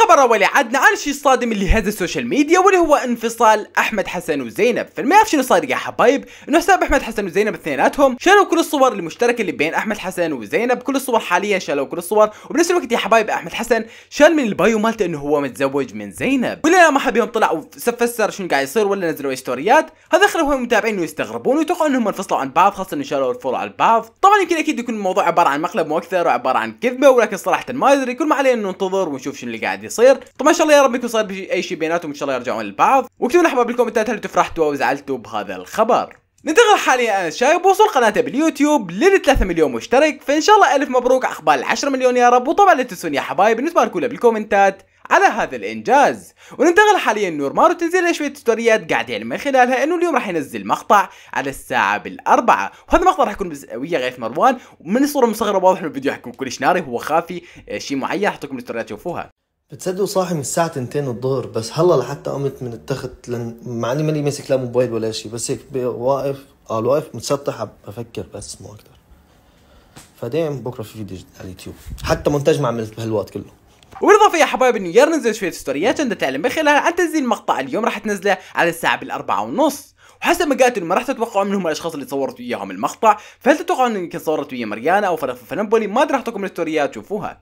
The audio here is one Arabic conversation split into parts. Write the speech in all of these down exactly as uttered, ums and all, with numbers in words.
والخبر الاولي عدنا عن الشيء الصادم اللي هز السوشيال ميديا، واللي هو انفصال احمد حسن وزينب. فاللي ما يعرف شنو صاير يا حبايب، انه حساب احمد حسن وزينب اثنيناتهم شالوا كل الصور المشتركه اللي بين احمد حسن وزينب، كل الصور حاليا شالوا كل الصور، وبنفس الوقت يا حبايب احمد حسن شال من البايو مالته انه هو متزوج من زينب. ولا ما حد بيهم طلع وفسر شنو قاعد يصير ولا نزلوا ستوريات، هذا خلوا المتابعين انه يستغربون ويتوقعوا انهم انفصلوا عن بعض، خاصه انه شالوا الفولو على بعض. طبعا يمكن اكيد يكون الموضوع عباره عن مقلب مو اكثر وعباره عن كذبه، ولكن صراحه ما ادري، كل ما علينا انه ننتظر ونشوف شنو اللي قاعد يصير. طبعا ان شاء الله يا رب يكون صار اي شيء بيناتهم، ان شاء الله يرجعون لبعض. واكتبوا لنا احباب بالكومنتات هل انتم فرحتوا او زعلتوا بهذا الخبر. ننتقل حاليا انا شايب وصل قناته باليوتيوب لل ثلاثة مليون مشترك، فان شاء الله الف مبروك عقبال عشرة مليون يا رب. وطبعا لا تنسون يا حبايب انه تباركوا له بالكومنتات على هذا الانجاز. وننتقل حاليا نورمان وتنزل له شويه ستوريات قاعد يعني من خلالها انه اليوم راح ينزل مقطع على الساعه بالاربعه، وهذا المقطع راح يكون ويا غيث مروان، ومن الصوره المصغره واضح انه الفيديو راح يكون كلش ناري، هو خافي شيء معين، راح احط لكم الستوريات تشوفوها. بتصدقوا صاحي من الساعة تنتين الظهر، بس هلا لحتى قمت من التخت لن... مع اني ماني ماسك لا موبايل ولا شيء، بس هيك واقف قال واقف متسطح بفكر بس مو اكثر. فدايم بكره في فيديو على اليوتيوب، حتى مونتاج ما عملت بهالوقت كله. وبالاضافه يا حبايب انه يا ننزل شويه ستوريات عندها تعلم من خلالها عن تنزيل مقطع اليوم راح تنزله على الساعه بالاربعه ونص. وحسب ما قالت انه ما راح تتوقعوا منهم الاشخاص اللي صورت وياهم المقطع، فهل تتوقعوا انه يمكن صورت ويا مريانا او فريق فنبولي؟ ما ادري، راح احط لكم الستوريات تشوفوها.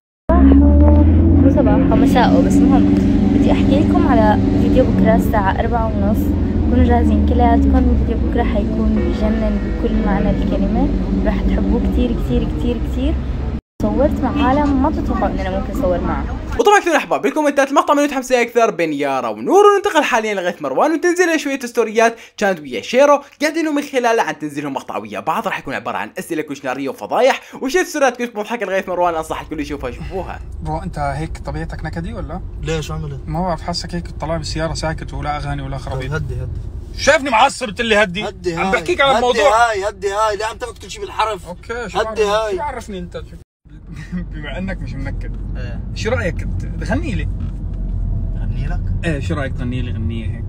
مو صباح مساء، بس مهم بدي احكي لكم على فيديو بكره الساعه أربعة ونص. كونوا جاهزين كلياتكم، الفيديو بكره حيكون بجنن بكل معنى الكلمه، راح تحبوه كثير كثير كثير كثير. صورت مع عالم ما تتوقعوا ان انا ممكن اصور معه. وطبعا كثير احباب بالكومنتات المقطع من متحمسين اكثر بين يارا ونور. وننتقل حاليا لغيث مروان وتنزل شويه ستوريات كانت ويا شيرو قاعدين من خلالها عن تنزيلهم مقطع ويا بعض، راح يكون عباره عن اسئله كلش ناريه وفضايح، وشويه ستوريات كلش مضحكه لغيث مروان، انصح الكل يشوفها شوفوها. برو انت هيك طبيعتك نكدي ولا؟ ليش عملت؟ ما بعرف، حاسك هيك طالع بالسياره ساكت ولا اغاني ولا خرابيط. هدي هدي شايفني معصب قلت لي هدي؟ هدي عم بحكيك على الموضوع. هدي هاي هدي هاي، ليه عم تاخذ كل شيء بالحرف؟ اوكي شو هدي هاي، شو عرفني انت شو بما انك مش منكد. ايه شو رايك تغني لي؟ غني لك؟ ايه شو رايك تغني لي غنيه هيك؟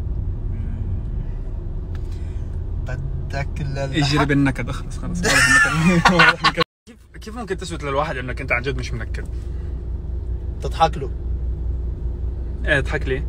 بدك للحق اجرب النكد، اخلص خلص خلص كيف كيف ممكن تثبت للواحد انك انت عن جد مش منكد؟ تضحك له. ايه اضحك لي.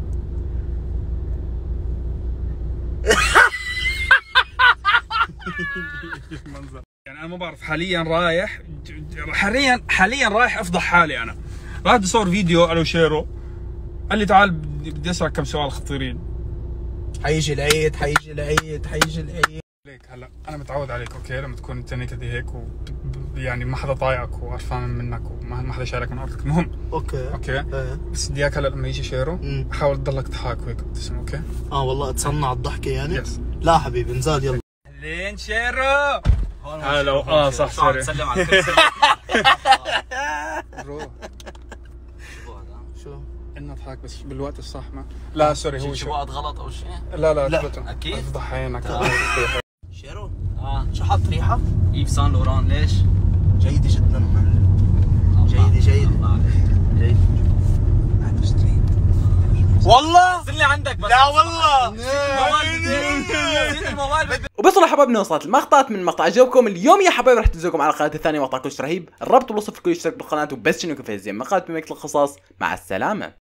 المنظر يعني انا ما بعرف، حاليا رايح حاليا حاليا رايح افضح حالي. انا رايح بدي اصور فيديو انا وشيرو، قال لي تعال بدي اسالك كم سؤال خطيرين. حيجي العيد حيجي العيد حيجي العيد. ليك هلا انا متعود عليك اوكي، لما تكون انت نكدي هيك و يعني ما حدا طايقك وقرفان منك وما حدا شايلك من ارضك، المهم اوكي اوكي ايه. بس بدي اياك هلا لما يجي شيرو حاول تضلك تضحك وهيك تبتسم اوكي؟ اه والله تصنع الضحكه يعني؟ يس. لا حبيبي انزال يلا. لين شيرو هلا اه صح سوري. سلم على الكل. برو شو؟ انه اضحك بس بالوقت الصح. ما لا سوري هو شو شو وقت غلط او شيء؟ لا لا لا لا اكيد افضح عينك. شيرو اه شو حط ريحه؟ ايف سان لوران. ليش؟ جيده جدا جيده جيده جيده. والله صرني عندك بس. لا والله الموبايل. وبس والله حبايبنا وصلت المقطعات من مقطع عجبكم اليوم يا حبايب، راح تنزلكم على القناه الثانيه مقطع كلش رهيب، الرابط بالوصف الكل يشترك بالقناه وبس شنو كيف زين مقالات بميك القصص. مع السلامه.